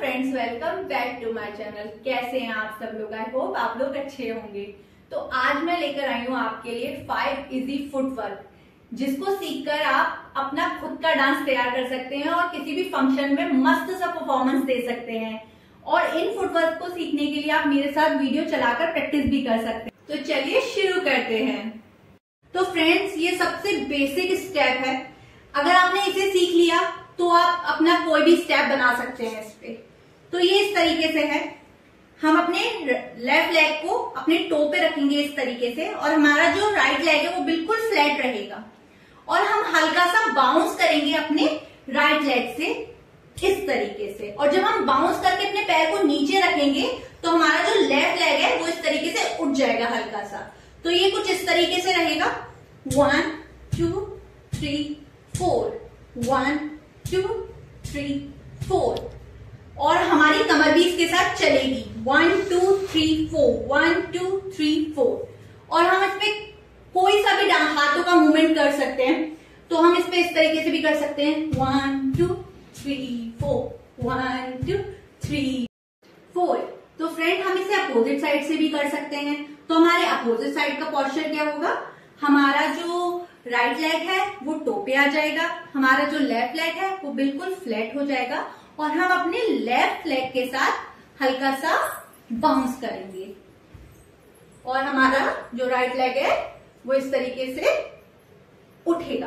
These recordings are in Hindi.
Friends, welcome back to my channel. कैसे हैं आप सब लोग? आई होप आप लोग अच्छे होंगे। तो आज मैं लेकर आई हूँ आपके लिए 5 इजी फुटवर्क, जिसको सीखकर आप अपना खुद का डांस तैयार कर सकते हैं और किसी भी फंक्शन में मस्त सा परफॉर्मेंस दे सकते हैं। और इन फुटवर्क को सीखने के लिए आप मेरे साथ वीडियो चलाकर प्रैक्टिस भी कर सकते हैं। तो चलिए शुरू करते हैं। तो फ्रेंड्स, ये सबसे बेसिक स्टेप है। अगर आपने इसे सीख लिया तो आप अपना कोई भी स्टेप बना सकते हैं इस पे। तो ये इस तरीके से है। हम अपने लेफ्ट लेग को अपने टो पे रखेंगे इस तरीके से, और हमारा जो राइट लेग है वो बिल्कुल फ्लैट रहेगा। और हम हल्का सा बाउंस करेंगे अपने राइट लेग से इस तरीके से। और जब हम बाउंस करके अपने पैर को नीचे रखेंगे तो हमारा जो लेफ्ट लेग है वो इस तरीके से उठ जाएगा हल्का सा। तो ये कुछ इस तरीके से रहेगा। 1 2 3 4, 1 2 3 4। और हमारी कमर भी इसके साथ चलेगी। 1 2 3 4, 1 2 3 4। और हम इस पे कोई सा भी हाथों का मूवमेंट कर सकते हैं। तो हम इस पे इस तरीके से भी कर सकते हैं। 1 2 3 4, 1 2 3 4। तो फ्रेंड, हम इसे अपोजिट साइड से भी कर सकते हैं। तो हमारे अपोजिट साइड का पोस्चर क्या होगा? हमारा जो राइट लेग है वो टो पे आ जाएगा, हमारा जो लेफ्ट लेग है वो बिल्कुल फ्लैट हो जाएगा, और हम अपने लेफ्ट लेग के साथ हल्का सा बाउंस करेंगे। और हमारा जो राइट लेग है वो इस तरीके से उठेगा।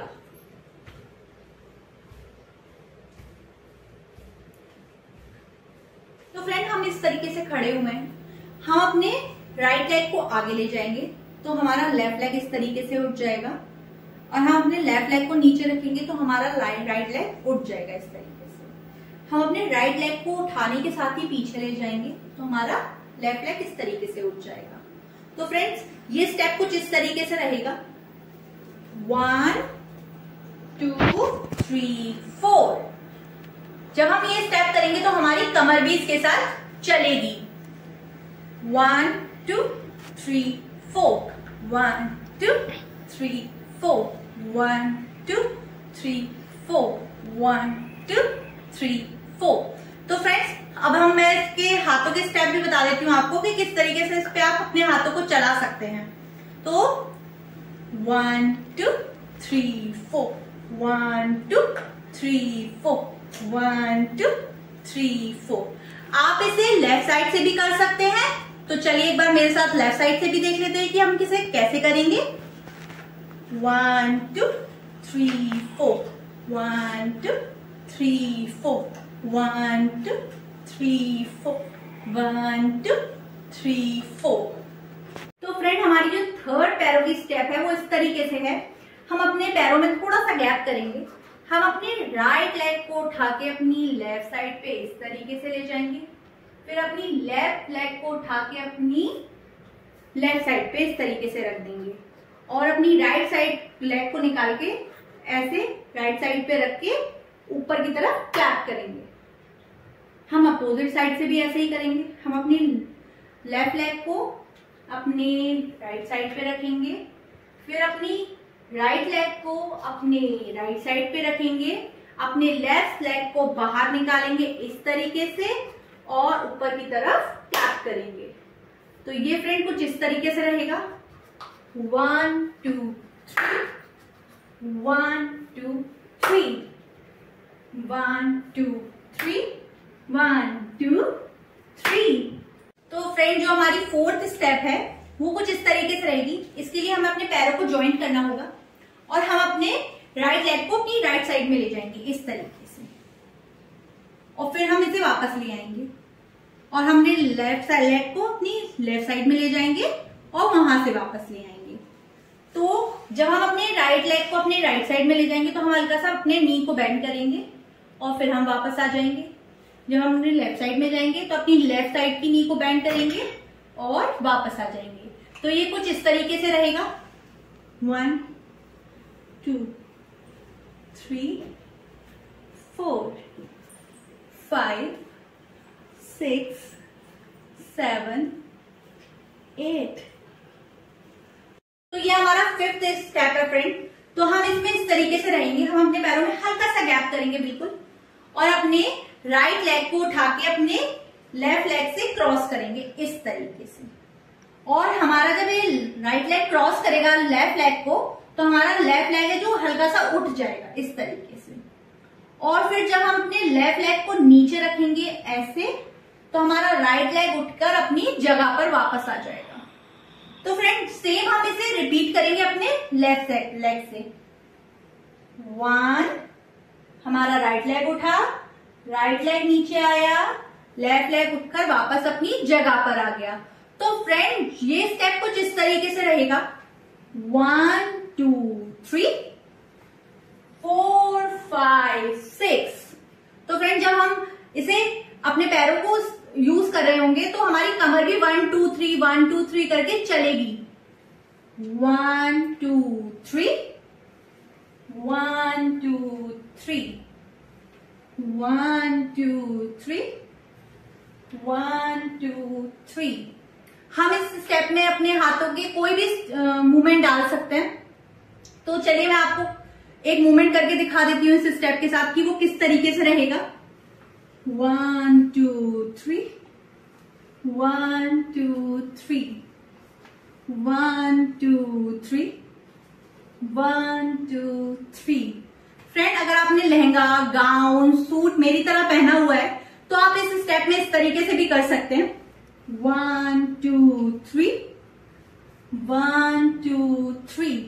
तो फ्रेंड, हम इस तरीके से खड़े हुए हैं। हम अपने राइट लेग को आगे ले जाएंगे तो हमारा लेफ्ट लेग इस तरीके से उठ जाएगा, और हम अपने लेफ्ट लेग को नीचे रखेंगे तो हमारा राइट लेग उठ जाएगा इस तरीके से। हम अपने राइट लेग को उठाने के साथ ही पीछे ले जाएंगे तो हमारा लेफ्ट लेग इस तरीके से उठ जाएगा। तो फ्रेंड्स, ये स्टेप कुछ इस तरीके से रहेगा। 1 2 3 4। जब हम ये स्टेप करेंगे तो हमारी कमर भी इसके साथ चलेगी। 1 2 3 4, 1 2 3 4, 1 2 3 4, 1 2 3 4। तो फ्रेंड्स, अब मैं इसके हाथों के स्टेप भी बता देती हूँ आपको कि किस तरीके से इस पे आप अपने हाथों को चला सकते हैं। तो 1 2 3 4, 1 2 3 4, 1 2 3 4। आप इसे लेफ्ट साइड से भी कर सकते हैं। तो चलिए एक बार मेरे साथ लेफ्ट साइड से भी देख लेते हैं कि हम किसे कैसे करेंगे। 1 2 3 4, 1 2 3 4, 1 2 3 4, 1 2 3 4। तो फ्रेंड, हमारी जो थर्ड पैरों की स्टेप है वो इस तरीके से है। हम अपने पैरों में थोड़ा सा गैप करेंगे। हम अपने राइट लेग को उठा के अपनी लेफ्ट साइड पे इस तरीके से ले जाएंगे। फिर अपनी लेफ्ट लेग को उठा के अपनी लेफ्ट साइड पे इस तरीके से रख देंगे, और अपनी राइट साइड लेग को निकाल के ऐसे राइट साइड पे रख के ऊपर की तरफ क्लैप करेंगे। हम अपोजिट साइड से भी ऐसे ही करेंगे। हम अपनी लेफ्ट लेग को अपने राइट साइड पे रखेंगे, फिर अपनी राइट लेग को अपने राइट साइड पे रखेंगे, अपने लेफ्ट लेग को बाहर निकालेंगे इस तरीके से और ऊपर की तरफ क्लैप करेंगे। तो ये फ्रेंड कुछ इस तरीके से रहेगा। 1 2 3, 1 2 3, 1 2 3, 1 2 3। तो फ्रेंड, जो हमारी फोर्थ स्टेप है वो कुछ इस तरीके से रहेगी। इसके लिए हमें अपने पैरों को ज्वाइंट करना होगा, और हम अपने राइट लेग को अपनी राइट साइड में ले जाएंगे इस तरीके से, और फिर हम इसे वापस ले आएंगे, और हमने लेफ्ट लेग को अपनी लेफ्ट साइड में ले जाएंगे और वहां से वापस ले आएंगे। तो जब हम अपने राइट लेग को अपने राइट साइड में ले जाएंगे तो हम हल्का सा अपने नी को बेंड करेंगे, और फिर हम वापस आ जाएंगे। जब हम अपने लेफ्ट साइड में जाएंगे तो अपनी लेफ्ट साइड की नी को बेंड करेंगे और वापस आ जाएंगे। तो ये कुछ इस तरीके से रहेगा। 1 2 3 4 5 6 7 8। तो ये हमारा फिफ्थ स्टेप है फ्रेंड। तो हम इसमें इस तरीके से रहेंगे। हम अपने पैरों में हल्का सा गैप करेंगे बिल्कुल, और अपने राइट लेग को उठा के अपने लेफ्ट लेग से क्रॉस करेंगे इस तरीके से। और हमारा जब ये राइट लेग क्रॉस करेगा लेफ्ट लेग को, तो हमारा लेफ्ट लेग है जो हल्का सा उठ जाएगा इस तरीके से। और फिर जब हम अपने लेफ्ट लेग को नीचे रखेंगे ऐसे, तो हमारा राइट लेग उठकर अपनी जगह पर वापस आ जाएगा। तो फ्रेंड सेम हम इसे रिपीट करेंगे अपने लेफ्ट लेग से। 1, हमारा राइट लेग उठा, राइट लेग नीचे आया, लेफ्ट लेग उठकर वापस अपनी जगह पर आ गया। तो फ्रेंड ये स्टेप कुछ इस तरीके से रहेगा। 1 2 3 4 5 6। तो फ्रेंड जब हम इसे अपने पैरों को यूज कर रहे होंगे तो हमारी कमर भी 1 2 3 1 2 3 करके चलेगी। 1 2 3 1 2 3 1 2 3 1 2 3। हम इस स्टेप में अपने हाथों के कोई भी मूवमेंट डाल सकते हैं। तो चलिए मैं आपको एक मूवमेंट करके दिखा देती हूँ इस स्टेप के साथ कि वो किस तरीके से रहेगा। 1 2 3 1 2 3 1 2 3 1 2 3। फ्रेंड अगर आपने लहंगा, गाउन, सूट मेरी तरह पहना हुआ है तो आप इस स्टेप में इस तरीके से भी कर सकते हैं। 1 2 3 1 2 3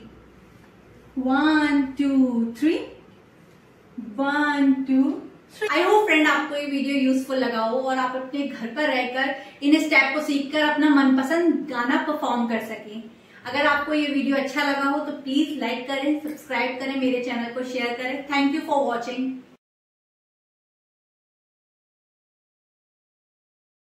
1 2 3 1 2 3। आई होप फ्रेंड आपको ये वीडियो यूजफुल लगा हो और आप अपने घर पर रहकर इन स्टेप को सीखकर अपना मनपसंद गाना परफॉर्म कर सकें। अगर आपको ये वीडियो अच्छा लगा हो तो प्लीज लाइक करें, सब्सक्राइब करें, मेरे चैनल को शेयर करें। Thank you for watching.